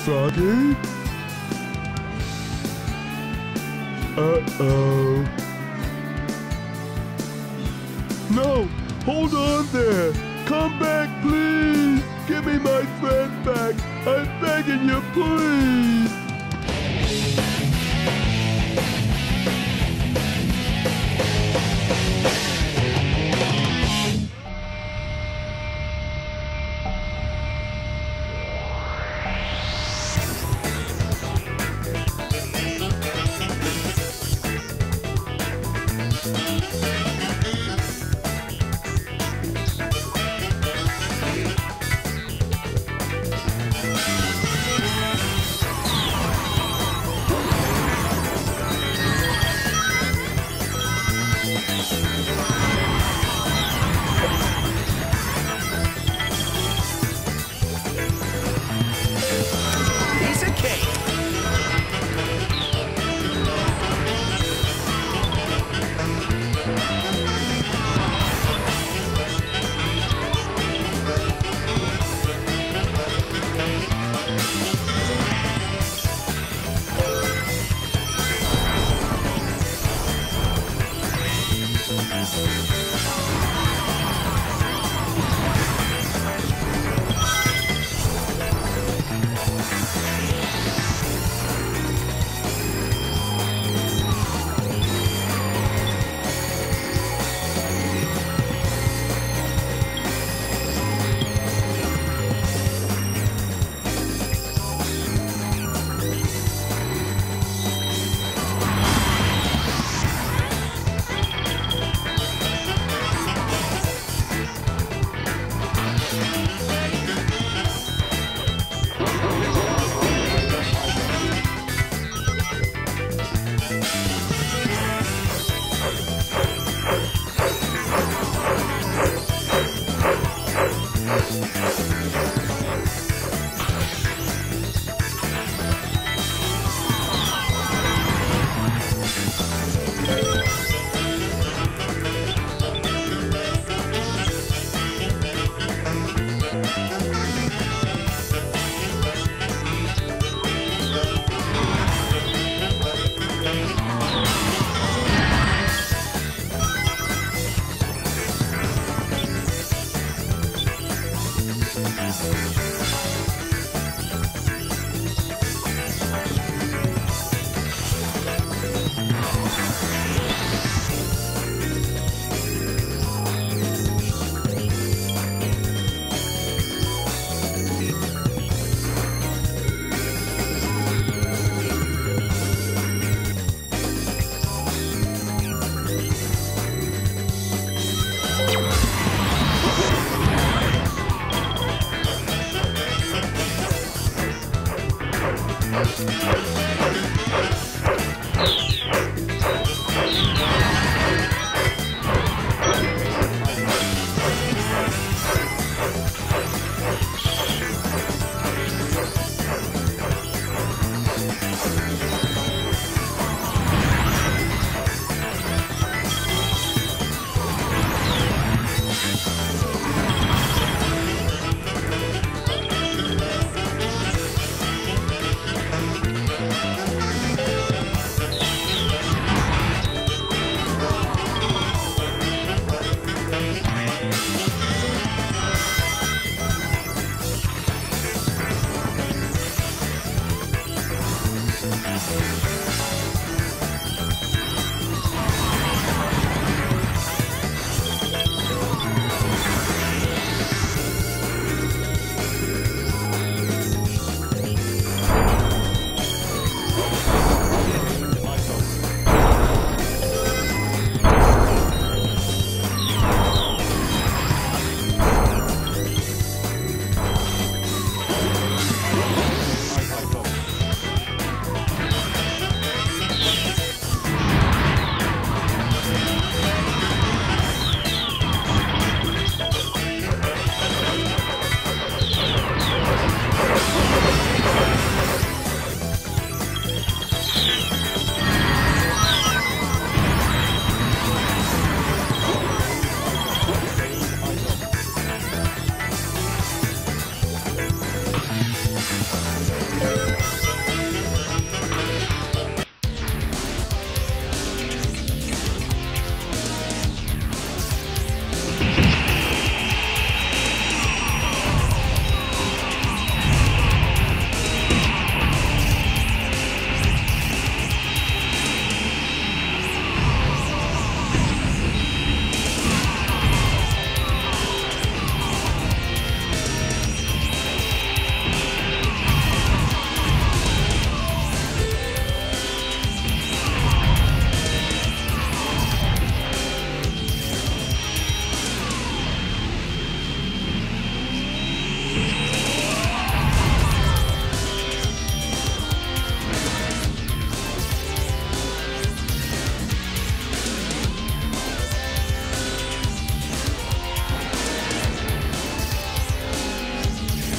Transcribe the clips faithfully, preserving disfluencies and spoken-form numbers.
Froggy? Uh-oh. No! Hold on there! Come back, please! Give me my friend back! I'm begging you, please!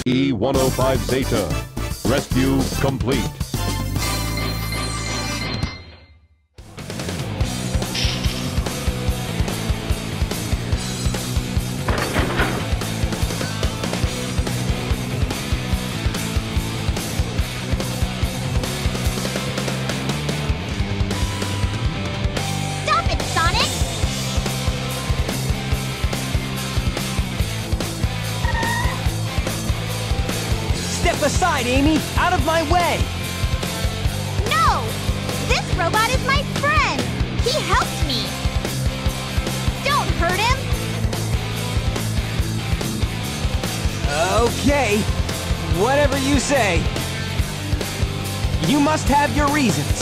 E one oh five Zeta. Rescue complete. Step aside, Amy! Out of my way! No! This robot is my friend! He helped me! Don't hurt him! Okay, whatever you say. You must have your reasons.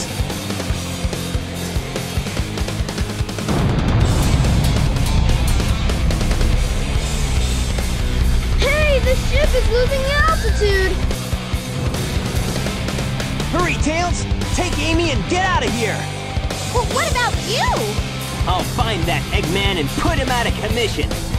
Hey, the ship is losing altitude! Hurry, Tails! Take Amy and get out of here! Well, what about you? I'll find that Eggman and put him out of commission.